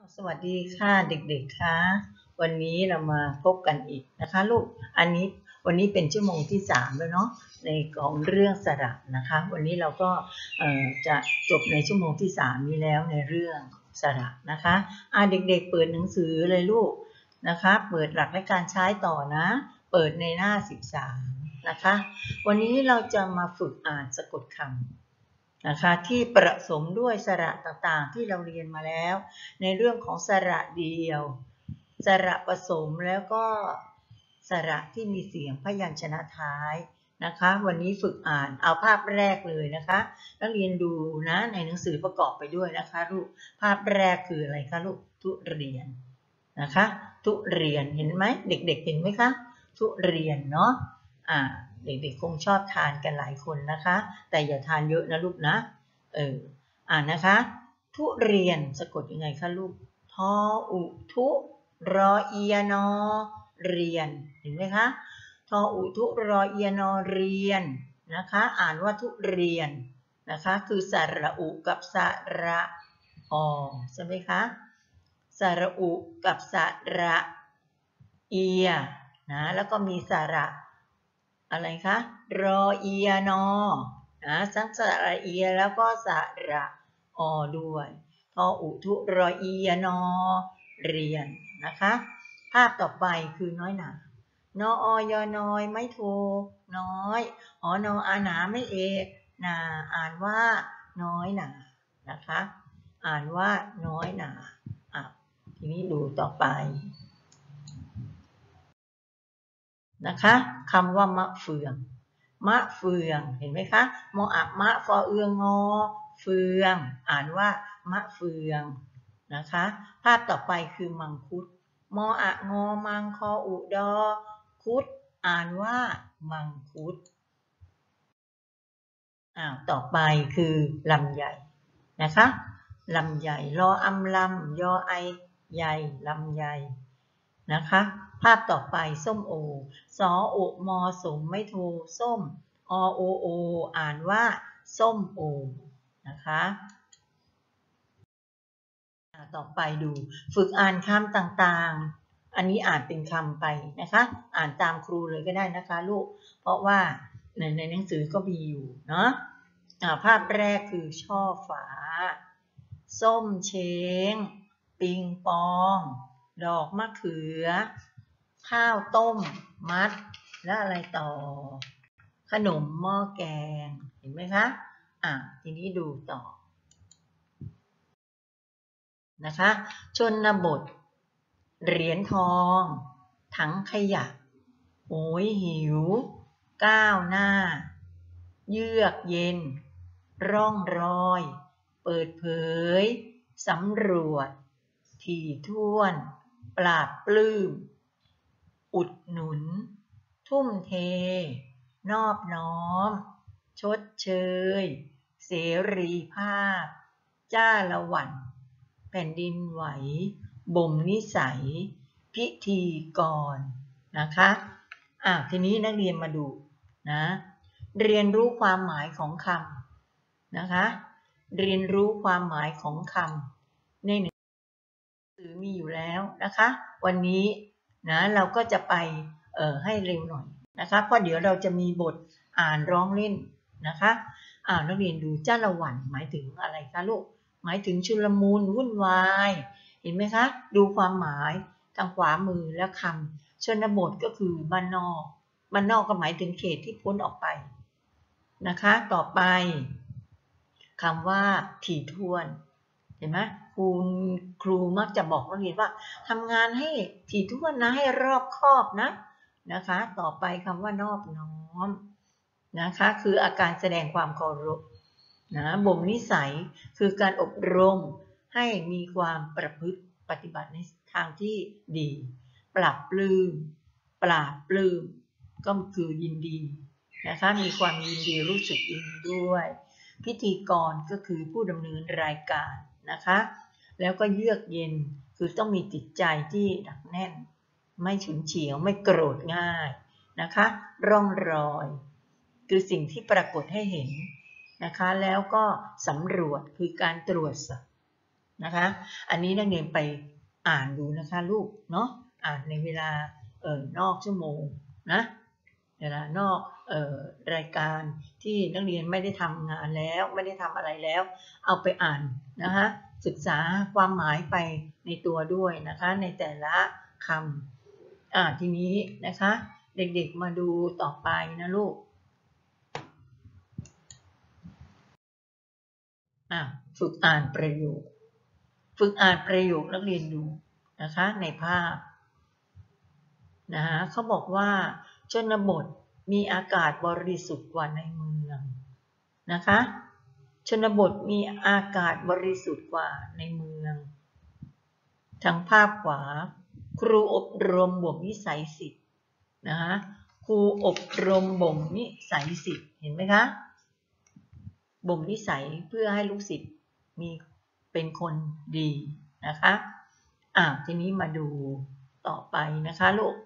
สวัสดีค่ะเด็กๆค่ะวันนี้เรามาพบกันอีกนะคะลูกวันนี้เป็นชั่วโมงที่3แล้วเนาะในของเรื่องสระนะคะวันนี้เราก็จะจบในชั่วโมงที่3นี้แล้วในเรื่องสระนะคะเด็กๆเปิดหนังสือเลยลูกนะคะเปิดหลักและการใช้ต่อนะเปิดในหน้า13นะคะวันนี้เราจะมาฝึกอ่านสะกดคำนะคะที่ประสมด้วยสระต่างๆที่เราเรียนมาแล้วในเรื่องของสระเดียวสระผสมแล้วก็สระที่มีเสียงพยัญชนะท้ายนะคะวันนี้ฝึกอ่านเอาภาพแรกเลยนะคะนักเรียนดูนะในหนังสือประกอบไปด้วยนะคะลูกภาพแรกคืออะไรคะลูกทุเรียนนะคะทุเรียนเห็นไหมเด็กๆเห็นไหมคะทุเรียนเนาะเด็กๆคงชอบทานกันหลายคนนะคะแต่อย่าทานเยอะนะลูกนะนะคะทุเรียนสะกดยังไงคะลูกทออุทุรอเอียนอเรียนเห็นไหมคะทออุทุรอเอียนอเรียนนะคะอ่านว่าทุเรียนนะคะคือสระอุกับสระอใช่ไหมคะสระอุกับสระเอียนะแล้วก็มีสระอะไรคะรอเอียนอนะทั้งสระเอียแล้วก็สระอด้วยทออุทุรอเอียนอเรียนนะคะภาพต่อไปคือน้อยหนานออยน้อยไม่โทน้อยนออาหนาไม่เอกนาอ่านว่าน้อยหนานะคะอ่านว่าน้อยหนาทีนี้ดูต่อไปนะคะคำว่ามะเฟืองมะเฟืองเห็นไหมคะมออะมะฟอเอืองงอเฟืองอ่านว่ามะเฟืองนะคะภาพต่อไปคือมังคุดมออะงอมังคออุดอคุดอ่านว่ามังคุดต่อไปคือลำใหญ่นะคะลำใหญ่รออำลำยอไอใหญ่ลำใหญ่นะคะภาพต่อไปส้มโอสอโอมอสมไม่โทส้มอโอโออ่านว่าส้มโอนะคะต่อไปดูฝึกอ่านคำต่างๆอันนี้อ่านเป็นคำไปนะคะอ่านตามครูเลยก็ได้นะคะลูกเพราะว่าในหนังสือก็มีอยู่เนาะภาพแรกคือช่อฝาส้มเช้งปิงปองดอกมะเขือข้าวต้มมัดและอะไรต่อขนมหม้อแกงเห็นไหมคะทีนี้ดูต่อนะคะชนบทเหรียญทองถังขยะโอ้ยหิวก้าวหน้าเยือกเย็นร่องรอยเปิดเผยสำรวจถี่ถ้วนปราบปลื้มอุดหนุนทุ่มเทนอบน้อมชดเชยเสรีภาพจ้าละหวันแผ่นดินไหวบ่มนิสัยพิธีกรนะคะทีนี้นักเรียนมาดูนะเรียนรู้ความหมายของคำนะคะเรียนรู้ความหมายของคำในหนังสือมีอยู่แล้วนะคะวันนี้นะเราก็จะไปให้เร็วหน่อยนะคะเพราะเดี๋ยวเราจะมีบทอ่านร้องเล่นนะคะนักเรียนดูจ้าละหวันหมายถึงอะไรคะลูกหมายถึงชุลมุนวุ่นวายเห็นไหมคะดูความหมายทางขวามือแล้วคำชนบทก็คือบ้านนอกบ้านนอกก็หมายถึงเขตที่พ้นออกไปนะคะต่อไปคำว่าถี่ถ้วนเห็นไหมครูมักจะบอกนักเรียนว่าทำงานให้ถี่ถ้วนนะให้รอบคอบนะคะต่อไปคำว่านอบน้อมนะคะคืออาการแสดงความเคารพนะบ่มนิสัยคือการอบรมให้มีความประพฤติปฏิบัติในทางที่ดีปรับปลื้มปราบปลื้มก็คือยินดีนะคะมีความยินดีรู้สึกยินดีด้วยพิธีกรก็คือผู้ดำเนินรายการนะคะแล้วก็เยือกเย็นคือต้องมีจิตใจที่หนักแน่นไม่ฉุนเฉียวไม่โกรธง่ายนะคะร่องรอยคือสิ่งที่ปรากฏให้เห็นนะคะแล้วก็สำรวจคือการตรวจสอบนะคะ อันนี้นักเรียนไปอ่านดูนะคะลูกเนาะอ่านในเวลานอกชั่วโมงนะเวลานอกรายการที่นักเรียนไม่ได้ทำงานแล้วไม่ได้ทำอะไรแล้วเอาไปอ่านนะคะศึกษาความหมายไปในตัวด้วยนะคะในแต่ละคำทีนี้นะคะเด็กๆมาดูต่อไปนะลูกฝึกอ่านประโยคฝึกอ่านประโยคนักเรียนดูนะคะในภาพนะคะเขาบอกว่าชนบทมีอากาศบริสุทธิ์กว่าในเมืองนะคะชนบทมีอากาศบริสุทธิ์กว่าในเมืองทางภาพขวาครูอบรมบ่มนิสัยศิษย์นะคะครูอบรมบ่มนิสัยศิษย์เห็นไหมคะบ่มนิสัยเพื่อให้ลูกศิษย์มีเป็นคนดีนะคะทีนี้มาดูต่อไปนะคะลูก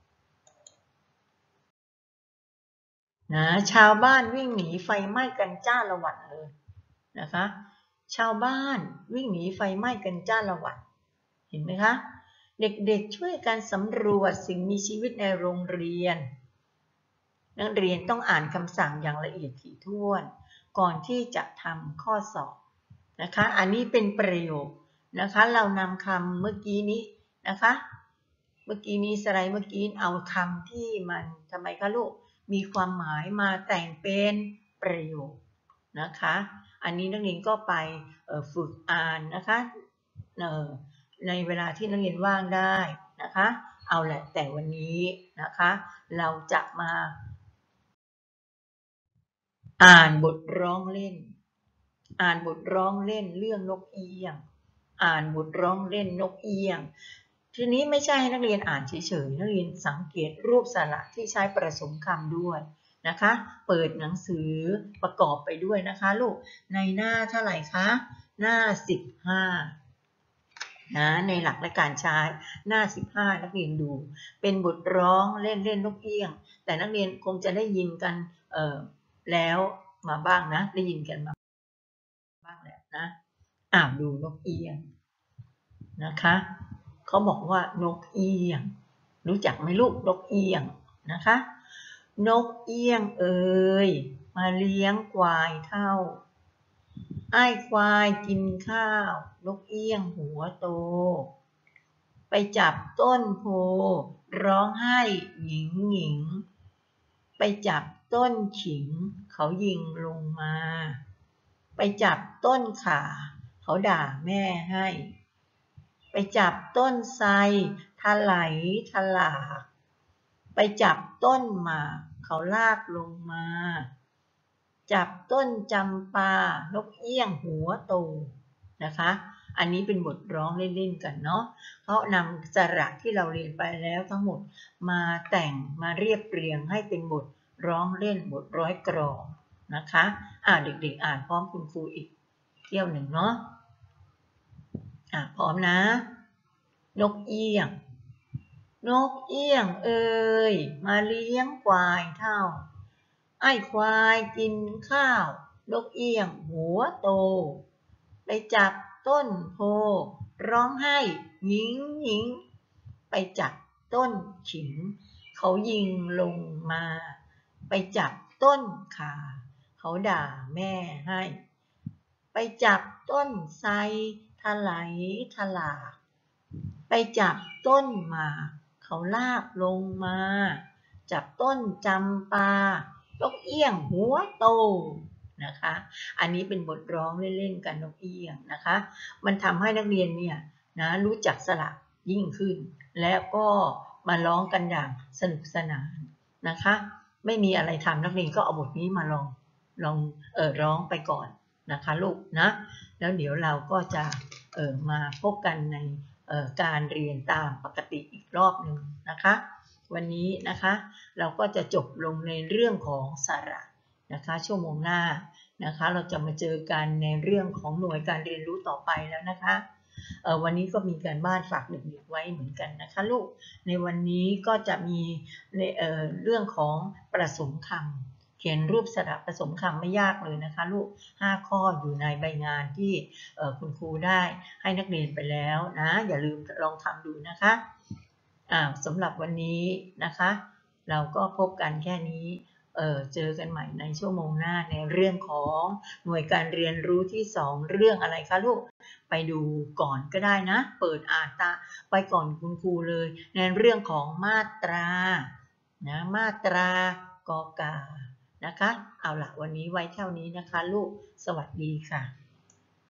นะชาวบ้านวิ่งหนีไฟไหม้กันจ้าละวันเลยนะคะชาวบ้านวิ่งหนีไฟไหม้กันจ้าละวันเห็นไหมคะเด็กๆช่วยกันสำรวจสิ่งมีชีวิตในโรงเรียนนักเรียนต้องอ่านคำสั่งอย่างละเอียดถี่ถ้วนก่อนที่จะทำข้อสอบนะคะอันนี้เป็นประโยคนะคะเรานำคำเมื่อกี้นี้นะคะเมื่อกี้นี้สไลด์เมื่อกี้เอาคำที่มันทำไมคะลูกมีความหมายมาแต่งเป็นประโยคนะคะอันนี้นักเรียนก็ไปฝึกอ่านนะคะในเวลาที่นักเรียนว่างได้นะคะเอาแหละแต่วันนี้นะคะเราจะมาอ่านบทร้องเล่นอ่านบทร้องเล่นเรื่องนกเอี้ยงอ่านบทร้องเล่นนกเอี้ยงทีนี้ไม่ใช่ให้นักเรียนอ่านเฉยๆนักเรียนสังเกตรูปสระที่ใช้ผสมคำด้วยนะคะเปิดหนังสือประกอบไปด้วยนะคะลูกในหน้าเท่าไหร่คะหน้า15นะในหลักและการใช้หน้า15นักเรียนดูเป็นบทร้องเล่นเล่นนกเอี้ยงแต่นักเรียนคงจะได้ยินกันแล้วมาบ้างนะได้ยินกันมาบ้างแล้วนะดูนกเอี้ยงนะคะเขาบอกว่านกเอี้ยงรู้จักไหมลูกนกเอี้ยงนะคะนกเอี้ยงเอ๋ยมาเลี้ยงควายเท่าไอ้ควายกินข้าวนกเอี้ยงหัวโตไปจับต้นโพร้องไห้หญิงหญิงไปจับต้นขิงเขายิงลงมาไปจับต้นข่าเขาด่าแม่ให้ไปจับต้นไทรถลายถลากไปจับต้นหมากเขาลากลงมาจับต้นจำปานกเอี้ยงหัวโตนะคะอันนี้เป็นบทร้องเล่นๆกันเนาะเขานำสระที่เราเรียนไปแล้วทั้งหมดมาแต่งมาเรียบเรียงให้เป็นบทร้องเล่นบทร้อยกรองนะคะเด็กๆอ่านพร้อมคุณครูอีกเที่ยวหนึ่งเนาะพร้อมนะนกเอี้ยงนกเอี้ยงเอ๋ยมาเลี้ยงควายเท่าไอ้ควายกินข้าวนกเอี้ยงหัวโตไปจับต้นโพร้องไห้หญิงหญิงไปจับต้นขิงเขายิงลงมาไปจับต้นข่าเขาด่าแม่ให้ไปจับต้นไทรถลายถลากไปจับต้นหมากเขาลากลงมาจับต้นจำปานกเอี้ยงหัวโตนะคะอันนี้เป็นบทร้องเล่นๆกันนกเอี้ยงนะคะมันทำให้นักเรียนเนี่ยนะรู้จักสระยิ่งขึ้นและก็มาร้องกันอย่างสนุกสนานนะคะไม่มีอะไรทำนักเรียนก็เอาบทนี้มาลองร้องไปก่อนนะคะลูกนะแล้วเดี๋ยวเราก็จะมาพบกันในการเรียนตามปกติอีกรอบหนึ่งนะคะวันนี้นะคะเราก็จะจบลงในเรื่องของสระนะคะชั่วโมงหน้านะคะเราจะมาเจอกันในเรื่องของหน่วยการเรียนรู้ต่อไปแล้วนะคะวันนี้ก็มีการบ้านฝากเด็กๆไว้เหมือนกันนะคะลูกในวันนี้ก็จะมีในเรื่องของประสมคำขียนรูปสระผสมคำไม่ยากเลยนะคะลูก5 ข้ออยู่ในใบงานที่คุณครูได้ให้นักเรียนไปแล้วนะอย่าลืมลองทำดูนะคะสำหรับวันนี้นะคะเราก็พบกันแค่นี้เจอกันใหม่ในชั่วโมงหน้าในเรื่องของหน่วยการเรียนรู้ที่2เรื่องอะไรคะลูกไปดูก่อนก็ได้นะเปิดอ่านตาไปก่อนคุณครูเลยในเรื่องของมาตรานะมาตรากอกานะคะเอาล่ะวันนี้ไว้เท่านี้นะคะลูกสวัสดีค่ะ